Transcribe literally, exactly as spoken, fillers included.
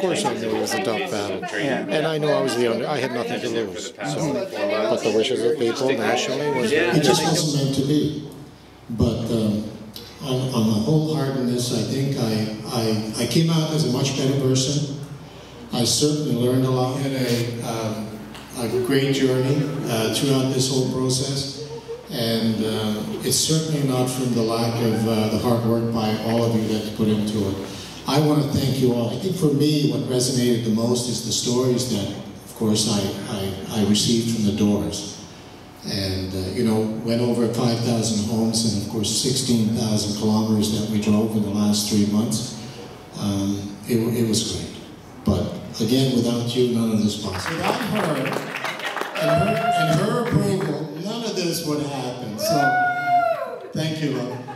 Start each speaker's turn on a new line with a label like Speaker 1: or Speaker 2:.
Speaker 1: course I knew it was a tough battle.
Speaker 2: Yeah.
Speaker 1: And I knew I was the under, I had nothing to lose. So, but the wishes of people nationally was...
Speaker 3: It just wasn't meant to be. But um, on, on the wholeheartedness, I think I, I, I came out as a much better person. I certainly learned a lot. I had a, um, a great journey uh, throughout this whole process. And uh, it's certainly not from the lack of uh, the hard work by all of you that put into it. I want to thank you all. I think for me, what resonated the most is the stories that, of course, I, I, I received from the doors. And, uh, you know, went over five thousand homes and, of course, sixteen thousand kilometers that we drove in the last three months. Um, it, it was great. But, again, without you, none of this possible. Without her and her, and her approval, none of this would happen. So, thank you, love.